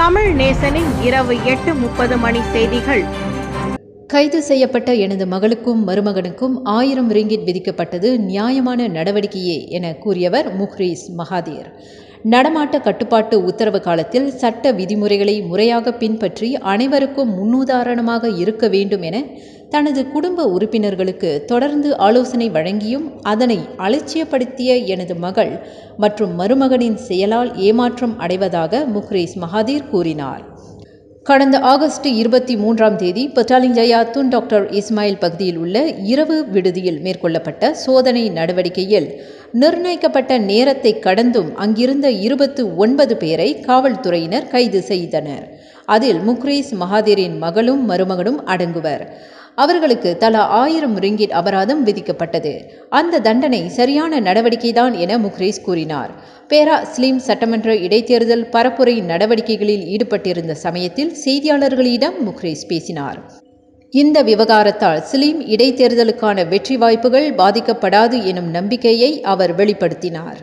தமிழ் நேசனின் இரவு 8:30 மணி செய்திகள். கைது செய்யப்பட்ட எனது மகளுக்கும் மருமகனுக்கும் 1000 ரிங்கிட் விதிக்கப்பட்டது நியாயமான நடவடிக்கையே என கூறியவர் முக்ரீஸ் மகாதீர். நடமாட்ட கட்டுப்பாட்டு உத்தரவு காலத்தில் சட்ட விதிமுறைகளை முறையாக பின்பற்றி அனைவருக்கும் முன்னுதாரணமாக இருக்க வேண்டும் என தனது குடும்ப உறுப்பினர்களுக்கு தொடர்ந்து ஆலோசனை வழங்கியும் அதனை அலட்சியப்படுத்திய எனது மகள் மற்றும் மருமகனின் செயலால் ஏமாற்றம் அடைவதாக முக்ரீஸ் மகாதீர் கூறினார். கடந்த ஆகஸ்ட் 23ஆம் தேதி பட்டாலிஞ்சயா துன் டாக்டர் இஸ்மாயில் பகுதியில் உள்ள இரவு விடுதியில் மேற்கொள்ளப்பட்ட சோதனை நடவடிக்கையில் நிர்ணயிக்கப்பட்ட நேரத்தை கடந்தும் அங்கிருந்த 29 பேரை காவல்துறையினர் கைது செய்தனர். அதில் முக்ரீஸ் மகாதீரின் மகளும் மருமகனும் அடங்குவர். அவர்களுக்கு தலா 1000 ரிங்கிட் அபராதம் விதிக்கப்பட்டது. அந்த தண்டனை சரியான நடவடிக்கைதான் என முக்ரீஸ் கூறினார். பேரா ஸ்லீம் சட்டமன்ற இடைத்தேர்தல் பரப்புரை நடவடிக்கைகளில் ஈடுபட்டிருந்த சமயத்தில் செய்தியாளர்களிடம் முக்ரீஸ் பேசினார். இந்த விவகாரத்தால் ஸ்லீம் இடைத்தேர்தலுக்கான வெற்றி வாய்ப்புகள் பாதிக்கப்படாது எனும் நம்பிக்கையை அவர் வெளிப்படுத்தினார்.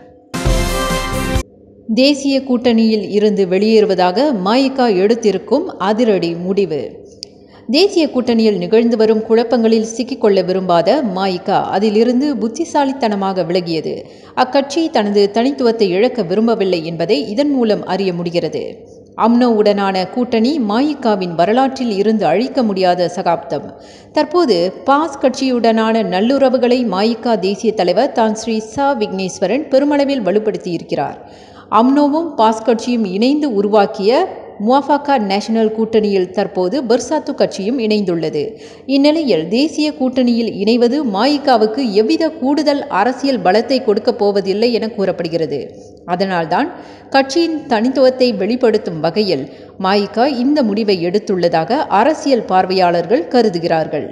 தேசிய கூட்டணியில் இருந்து வெளியேறுவதாக மஇகா எடுத்திருக்கும் அதிரடி முடிவு. தேசிய கூட்டணியில் நிகழ்ந்து வரும் குழப்பங்களில் சிக்கிக்கொள்ள விரும்பாத மஇகா அதிலிருந்து புத்திசாலித்தனமாக விலகியது. அக்கட்சி தனது தனித்துவத்தை இழக்க விரும்பவில்லை என்பதை இதன் மூலம் அறிய முடிகிறது. அம்னோவுடனான கூட்டணி மஇகாவின் வரலாற்றில் இருந்து அழிக்க முடியாத சகாப்தம். தற்போது பாஸ் கட்சியுடனான நல்லுறவுகளை மஇகா தேசிய தலைவர் தான் ஸ்ரீ ச விக்னேஸ்வரன் பெருமளவில் வலுப்படுத்தியிருக்கிறார். அம்னோவும் பாஸ் கட்சியும் இணைந்து உருவாக்கிய முவாஃபகா நேஷனல் கூட்டணியில் தற்போது பர்சாத்து கட்சியும் இணைந்துள்ளது. இந்நிலையில் தேசிய கூட்டணியில் இணைவது மஇகாவுக்கு எவ்வித கூடுதல் அரசியல் பலத்தை கொடுக்கப் போவதில்லை என கூறப்படுகிறது. அதனால்தான் கட்சியின் தனித்துவத்தை வெளிப்படுத்தும் வகையில் மஇகா இந்த முடிவை எடுத்துள்ளதாக அரசியல் பார்வையாளர்கள் கருதுகிறார்கள்.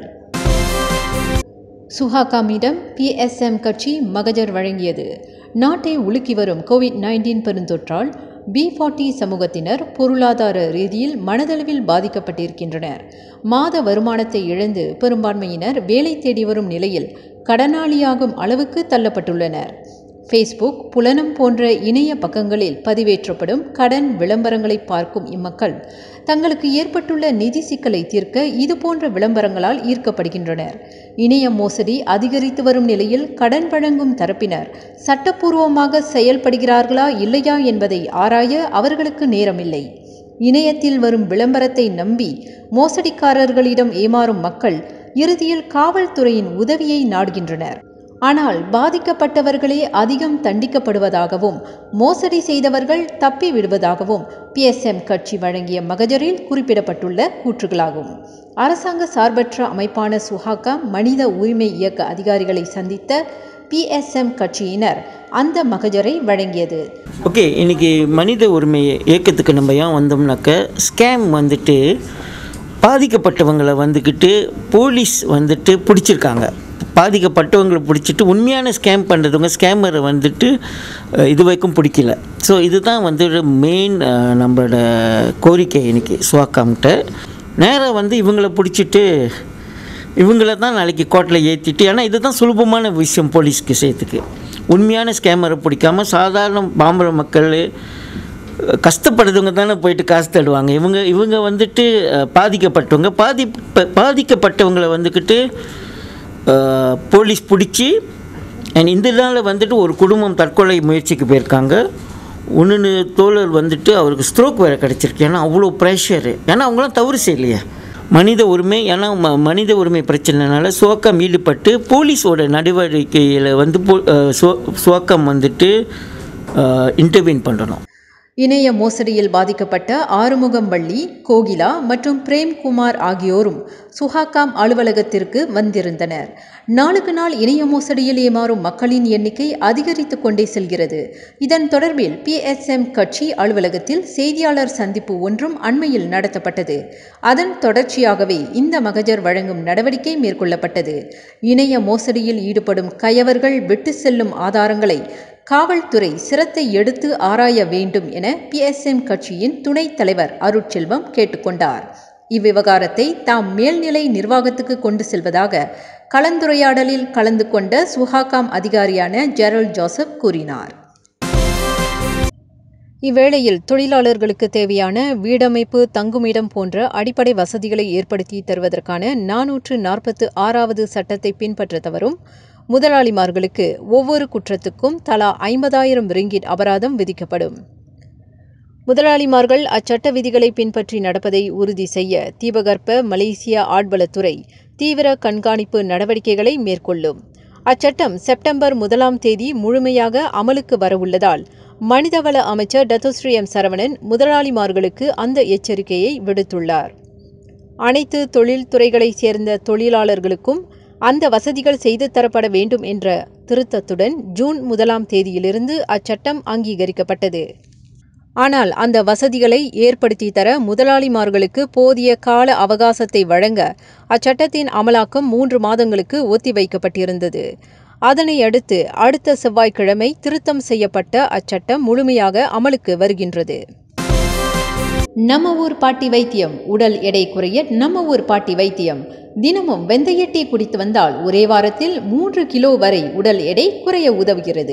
சுஹாகாமிடம் PSM கட்சி மகஜர் வழங்கியது. நாட்டை உலுக்கி வரும் COVID-19 பெருந்தொற்றால் B40 சமூகத்தினர் பொருளாதார ரீதியில் மனதளவில் பாதிக்கப்பட்டிருக்கின்றனர். மாத வருமானத்தை இழந்து பெரும்பான்மையினர் வேலை தேடி வரும் நிலையில் கடனாளியாகும் அளவுக்கு தள்ளப்பட்டுள்ளனர். ஃபேஸ்புக், புலனம் போன்ற இணைய பக்கங்களில் பதிவேற்றப்படும் கடன் விளம்பரங்களை பார்க்கும் இம்மக்கள் தங்களுக்கு ஏற்பட்டுள்ள நிதி சிக்கலை தீர்க்க இதுபோன்ற விளம்பரங்களால் ஈர்க்கப்படுகின்றனர். இணைய மோசடி அதிகரித்து வரும் நிலையில் கடன் வழங்கும் தரப்பினர் சட்டப்பூர்வமாக செயல்படுகிறார்களா இல்லையா என்பதை ஆராய அவர்களுக்கு நேரமில்லை. இணையத்தில் வரும் விளம்பரத்தை நம்பி மோசடிக்காரர்களிடம் ஏமாறும் மக்கள் இறுதியில் காவல்துறையின் உதவியை நாடுகின்றனர். ஆனால் பாதிக்கப்பட்டவர்களே அதிகம் தண்டிக்கப்படுவதாகவும் மோசடி செய்தவர்கள் தப்பி விடுவதாகவும் PSM கட்சி வழங்கிய மகஜரில் குறிப்பிடப்பட்டுள்ள கூற்றுகளாகும். அரசாங்க சார்பற்ற அமைப்பான சுஹாகா மனித உரிமை இயக்க அதிகாரிகளை சந்தித்த PSM கட்சியினர் அந்த மகஜரை வழங்கியது. ஓகே, இன்னைக்கு மனித உரிமை இயக்கத்துக்கு நம்ம ஏன் வந்தோம்னாக்க, ஸ்கேம் வந்துட்டு பாதிக்கப்பட்டவங்களை வந்துக்கிட்டு போலீஸ் வந்துட்டு பிடிச்சிருக்காங்க. பாதிக்கப்பட்டவங்களை பிடிச்சிட்டு உண்மையான ஸ்கேம் பண்ணுறவங்க ஸ்கேமரை வந்துட்டு இது வரைக்கும் பிடிக்கல. ஸோ இதுதான் வந்து மெயின் நம்மளோட கோரிக்கை. இன்றைக்கி சுவாக்காம்கிட்ட நேராக இவங்களை பிடிச்சிட்டு இவங்கள தான் நாளைக்கு கோர்ட்டில் ஏற்றிட்டு, ஏன்னா இதுதான் சுலபமான விஷயம் போலீஸ்க்கு செய்யறதுக்கு. உண்மையான ஸ்கேமரை பிடிக்காமல் சாதாரண பாம்பர மக்கள் கஷ்டப்படுறவங்க தானே போயிட்டு காசு தடுவாங்க. இவங்க வந்துட்டு பாதிக்கப்பட்டவங்க பாதிக்கப்பட்டவங்களை வந்துக்கிட்டு போலீஸ் பிடிச்சி இந்த நாளில் வந்துட்டு ஒரு குடும்பம் தற்கொலை முயற்சிக்கு போயிருக்காங்க. ஒன்று தோழர் வந்துட்டு அவருக்கு ஸ்ட்ரோக் வேறு கிடச்சிருக்கு. ஏன்னா அவ்வளோ ப்ரெஷரு. ஏன்னா அவங்களாம் தவறு செய்யலையே. மனித உரிமை, ஏன்னா மனித உரிமை பிரச்சனைனால சுவாக்கம் ஈடுபட்டு போலீஸோட நடவடிக்கையில் சுவாக்கம் வந்துட்டு இன்டர்வீன் பண்ணணும். இணைய மோசடியில் பாதிக்கப்பட்ட ஆறுமுகம்பள்ளி, கோகிலா மற்றும் பிரேம்குமார் ஆகியோரும் சுஹாகாம் அலுவலகத்திற்கு வந்திருந்தனர். நாளுக்கு நாள் இணைய மோசடியில் ஏமாறும் மக்களின் எண்ணிக்கை அதிகரித்து கொண்டே செல்கிறது. இதன் தொடர்பில் PSM கட்சி அலுவலகத்தில் செய்தியாளர் சந்திப்பு ஒன்றும் அண்மையில் நடத்தப்பட்டது. அதன் தொடர்ச்சியாகவே இந்த மகஜர் வழங்கும் நடவடிக்கை மேற்கொள்ளப்பட்டது. இணைய மோசடியில் ஈடுபடும் கயவர்கள் விட்டு செல்லும் ஆதாரங்களை காவல்துறை சிரத்தை எடுத்து ஆராய வேண்டும் என PSM கட்சியின் துணைத் தலைவர் அருட்செல்வம் கேட்டுக்கொண்டார். இவ்விவகாரத்தை தாம் மேல்நிலை நிர்வாகத்துக்கு கொண்டு செல்வதாக கலந்துரையாடலில் கலந்து கொண்ட சுஹாகாம் அதிகாரியான ஜெரல்ட் ஜோசப் கூறினார். இவ்வேளையில் தொழிலாளர்களுக்கு தேவையான வீடமைப்பு, தங்குமிடம் போன்ற அடிப்படை வசதிகளை ஏற்படுத்தி தருவதற்கான 446வது சட்டத்தை பின்பற்ற தவறும் முதலாளிமார்களுக்கு ஒவ்வொரு குற்றத்துக்கும் தலா 50,000 ரிங்கிட் அபராதம் விதிக்கப்படும். முதலாளிமார்கள் அச்சட்ட விதிகளை பின்பற்றி நடப்பதை உறுதி செய்ய தீபகற்ப மலேசிய ஆட்வளத்துறை தீவிர கண்காணிப்பு நடவடிக்கைகளை மேற்கொள்ளும். அச்சட்டம் செப்டம்பர் 1ஆம் தேதி முழுமையாக அமலுக்கு வரவுள்ளதால் மனிதவள அமைச்சர் டத்தோஸ்ரீ எம் சரவணன் முதலாளிமார்களுக்கு அந்த எச்சரிக்கையை விடுத்துள்ளார். அனைத்து தொழில்துறைகளைச் சேர்ந்த தொழிலாளர்களுக்கும் அந்த வசதிகள் செய்து தரப்பட வேண்டும் என்ற திருத்தத்துடன் ஜூன் 1ஆம் தேதியிலிருந்து அச்சட்டம் அங்கீகரிக்கப்பட்டது. ஆனால் அந்த வசதிகளை ஏற்படுத்தி தர முதலாளிமார்களுக்கு போதிய கால அவகாசத்தை வழங்க அச்சட்டத்தின் அமலாக்கம் 3 மாதங்களுக்கு ஒத்திவைக்கப்பட்டிருந்தது. அதனை அடுத்து அடுத்த செவ்வாய்க்கிழமை திருத்தம் செய்யப்பட்ட அச்சட்டம் முழுமையாக அமலுக்கு வருகின்றது. நம்ம ஊர் பாட்டி வைத்தியம். உடல் எடை குறைய நம்ம ஊர் பாட்டி வைத்தியம். தினமும் வெந்தய டீ குடித்து வந்தால் ஒரே வாரத்தில் 3 கிலோ வரை உடல் எடை குறைய உதவுகிறது.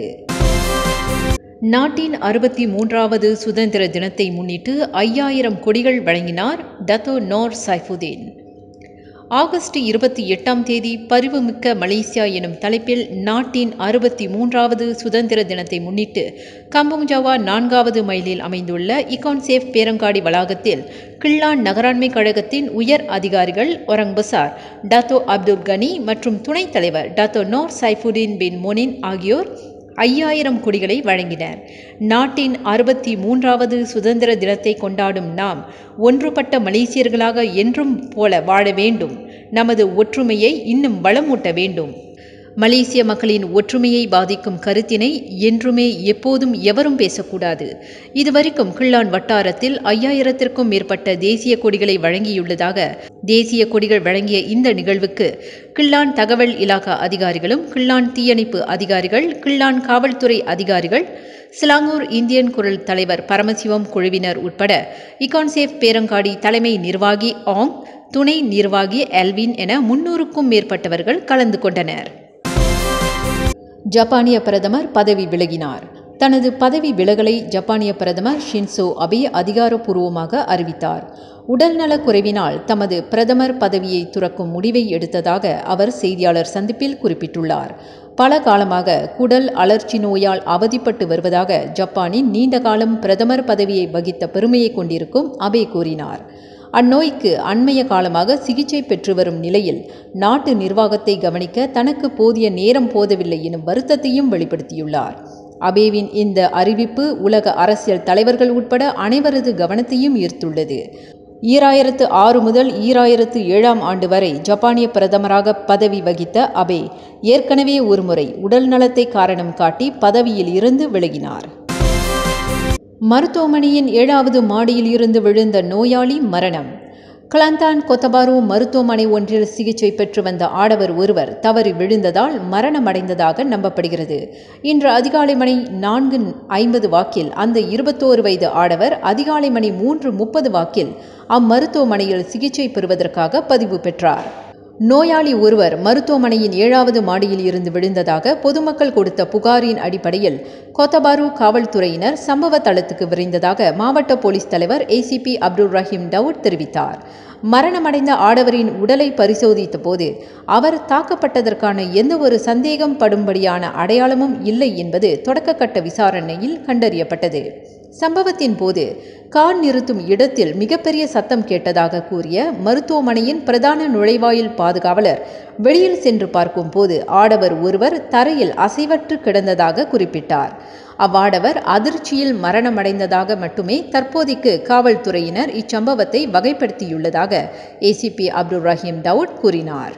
நாட்டின் 63வது சுதந்திர தினத்தை முன்னிட்டு 5000 கொடிகள் வழங்கினார் டத்தோ நோர் சைஃபுதீன். ஆகஸ்ட் 28ஆம் தேதி பரிவுமிக்க மலேசியா எனும் தலைப்பில் நாட்டின் 63வது சுதந்திர தினத்தை முன்னிட்டு கம்புங் ஜாவா 4வது மைலில் அமைந்துள்ள இகான்சேஃப் பேரங்காடி வளாகத்தில் கிள்ளான் நகராண்மை கழகத்தின் உயர் அதிகாரிகள் ஒரங் பசார் டத்தோ அப்துல் கனி மற்றும் துணைத் தலைவர் டத்தோ நோர் சைஃபுதீன் பின் மொனின் ஆகியோர் 5000 கொடிகளை வழங்கினர். நாட்டின் 63வது சுதந்திர தினத்தை கொண்டாடும் நாம் ஒன்றுபட்ட மலேசியர்களாக என்றும் போல வாழ வேண்டும். நமது ஒற்றுமையை இன்னும் வளமூட்ட வேண்டும். மலேசிய மக்களின் ஒற்றுமையை பாதிக்கும் கருத்தினை என்றுமே எப்போதும் எவரும் பேசக்கூடாது. இதுவரைக்கும் கிள்ளான் வட்டாரத்தில் 5000த்திற்கும் மேற்பட்ட தேசிய கொடிகளை வழங்கியுள்ளதாக தேசிய கொடிகள் வழங்கிய இந்த நிகழ்வுக்கு கிள்ளான் தகவல் இலாகா அதிகாரிகளும், கிள்ளான் தீயணைப்பு அதிகாரிகள், கிள்ளான் காவல்துறை அதிகாரிகள், சிலாங்கூர் இந்தியன் குரல் தலைவர் பரமசிவம் குழுவினர் உட்பட இகான்சேஃப் பேரங்காடி தலைமை நிர்வாகி ஆங், துணை நிர்வாகி எல்வின் என 300க்கும் மேற்பட்டவர்கள் கலந்து கொண்டனர். ஜப்பானிய பிரதமர் பதவி விலகினார். தனது பதவி விலகலை ஜப்பானிய பிரதமர் ஷின்சோ அபே அதிகாரப்பூர்வமாக அறிவித்தார். உடல்நலக் குறைவினால் தமது பிரதமர் பதவியை துறக்கும் முடிவை எடுத்ததாக அவர் செய்தியாளர் சந்திப்பில் குறிப்பிட்டுள்ளார். பல காலமாக குடல் அழற்சி நோயால் அவதிப்பட்டு வருவதாக ஜப்பானின் நீண்டகாலம் பிரதமர் பதவியை வகித்த பெருமையை கொண்டிருக்கும் அபே கூறினார். அந்நோய்க்கு அண்மைய காலமாக சிகிச்சை பெற்று வரும் நிலையில் நாட்டு நிர்வாகத்தை கவனிக்க தனக்கு போதிய நேரம் போதவில்லை எனும் வருத்தத்தையும் வெளிப்படுத்தியுள்ளார். அபேவின் இந்த அறிவிப்பு உலக அரசியல் தலைவர்கள் உட்பட அனைவரது கவனத்தையும் ஈர்த்துள்ளது. 2006 முதல் 2007ஆம் ஆண்டு வரை ஜப்பானிய பிரதமராக பதவி வகித்த அபே ஏற்கனவே ஒருமுறை உடல் நலத்தை காரணம் காட்டி பதவியில் இருந்து விலகினார். மருத்துவமனையின் 7வது மாடியில் இருந்து விழுந்த நோயாளி மரணம். கிளாந்தான் கொத்தபாரு மருத்துவமனை ஒன்றில் சிகிச்சை பெற்று வந்த ஆடவர் ஒருவர் தவறி விழுந்ததால் மரணமடைந்ததாக நம்பப்படுகிறது. இன்று அதிகாலை மணி 4:50 வாக்கில் அந்த 21 வயது ஆடவர் அதிகாலை மணி 3:30 வாக்கில் அம்மருத்துவமனையில் சிகிச்சை பெறுவதற்காக பதிவு பெற்றார். நோயாளி ஒருவர் மருத்துவமனையின் 7வது மாடியில் இருந்து விழுந்ததாக பொதுமக்கள் கொடுத்த புகாரின் அடிப்படையில் கொத்தபாரு காவல்துறையினர் சம்பவ தளத்துக்கு விரைந்ததாக மாவட்ட போலீஸ் தலைவர் ஏசிபி அப்துல் ரஹீம் டவுட் தெரிவித்தார். மரணமடைந்த ஆடவரின் உடலை பரிசோதித்த போது அவர் தாக்கப்பட்டதற்கான எந்த ஒரு சந்தேகம் படும்படியான அடையாளமும் இல்லை என்பது தொடக்கக்கட்ட விசாரணையில் கண்டறியப்பட்டது. சம்பவத்தின் போது கார் நிறுத்தும் இடத்தில் மிகப்பெரிய சத்தம் கேட்டதாக கூறிய மருத்துவமனையின் பிரதான நுழைவாயில் பாதுகாவலர் வெளியில் சென்று பார்க்கும் போது ஆடவர் ஒருவர் தரையில் அசைவற்று கிடந்ததாக குறிப்பிட்டார். அவ்வாடவர் அதிர்ச்சியில் மரணமடைந்ததாக மட்டுமே தற்போதைக்கு காவல்துறையினர் இச்சம்பவத்தை வகைப்படுத்தியுள்ளதாக ஏசிபி அப்துல் ரஹீம் டவுட் கூறினார்.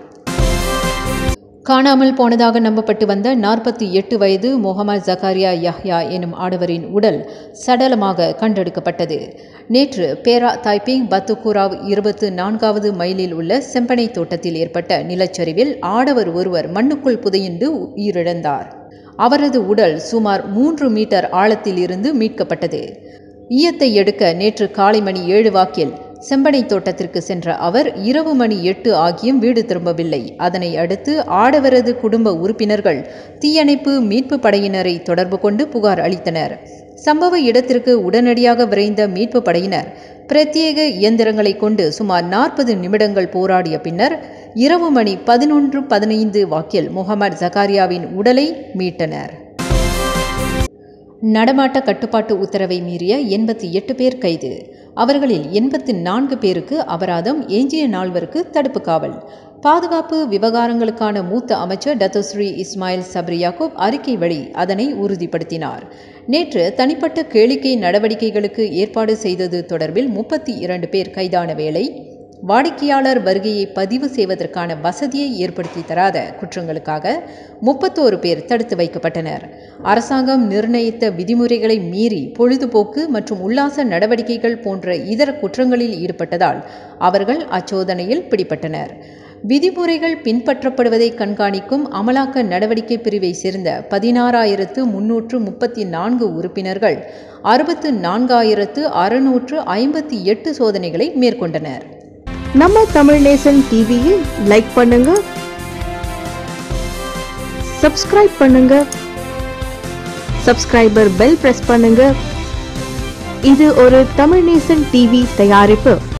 காணாமல் போனதாக நம்பப்பட்டு வந்த 48 வயது முகமது ஜக்காரியா யஹ்யா எனும் ஆடவரின் உடல் சடலமாக கண்டெடுக்கப்பட்டது. நேற்று பேரா தாய்பிங் பத்துக்குராவ் 24வது மைலில் உள்ள செம்பனை தோட்டத்தில் ஏற்பட்ட நிலச்சரிவில் ஆடவர் ஒருவர் மண்ணுக்குள் புதையுண்டு உயிரிழந்தார். அவரது உடல் சுமார் 3 மீட்டர் ஆழத்தில் இருந்து மீட்கப்பட்டது. ஈயத்தை எடுக்க நேற்று காலை மணி 7 வாக்கில் செம்பனை தோட்டத்திற்கு சென்ற அவர் இரவு மணி 8 ஆகியும் வீடு திரும்பவில்லை. அதனை அடுத்து ஆடவரது குடும்ப உறுப்பினர்கள் தீயணைப்பு மீட்பு படையினரை தொடர்பு கொண்டு புகார் அளித்தனர். சம்பவ இடத்திற்கு உடனடியாக விரைந்த மீட்பு படையினர் பிரத்யேக இயந்திரங்களை கொண்டு சுமார் 40 நிமிடங்கள் போராடிய பின்னர் இரவு மணி 11:15 வாக்கில் முகமது ஜகாரியாவின் உடலை மீட்டனர். நடமாட்ட கட்டுப்பாட்டு உத்தரவை மீறிய 88 பேர் கைது. அவர்களில் 84 பேருக்கு அபராதம், எஞ்சிய 4 தடுப்பு காவல். பாதுகாப்பு விவகாரங்களுக்கான மூத்த அமைச்சர் டத்தோஸ்ரீ இஸ்மாயில் சப்ரி யாக்கூப் அறிக்கை வழி அதனை உறுதிப்படுத்தினார். நேற்று தனிப்பட்ட கேளிக்கை நடவடிக்கைகளுக்கு ஏற்பாடு செய்தது தொடர்பில் 32 பேர் கைதான வேளை, வாடிக்கையாளர் வருகையை பதிவு செய்வதற்கான வசதியை ஏற்படுத்தி தராத குற்றங்களுக்காக 31 பேர் தடுத்து வைக்கப்பட்டனர். அரசாங்கம் நிர்ணயித்த விதிமுறைகளை மீறி பொழுதுபோக்கு மற்றும் உல்லாச நடவடிக்கைகள் போன்ற இதர குற்றங்களில் ஈடுபட்டதால் அவர்கள் அச்சோதனையில் பிடிபட்டனர். விதிமுறைகள் பின்பற்றப்படுவதை கண்காணிக்கும் அமலாக்க நடவடிக்கை பிரிவை சேர்ந்த 16,334 உறுப்பினர்கள் 64,658 சோதனைகளை மேற்கொண்டனர். நம்ம தமிழ் நேசன் டிவியை லைக் பண்ணுங்க, சப்ஸ்கிரைப் பண்ணுங்க, சப்ஸ்கிரைபர் பெல் பிரஸ் பண்ணுங்க. இது ஒரு தமிழ் நேசன் டிவி தயாரிப்பு.